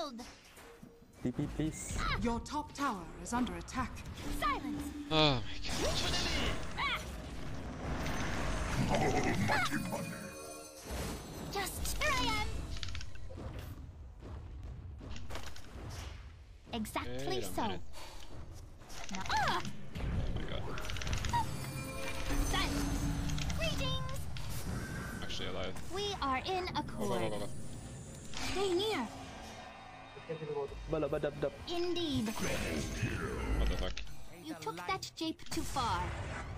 Shield! TP, please. Your top tower is under attack. Silence! Oh my god. Just here I am! Exactly Wait a so. minute. Now, Oh my god. silence! Greetings! Actually alive. We are in Go, go, accord. go, go, go. Stay near. Bala, dab. Indeed. What the fuck? You took that jape too far.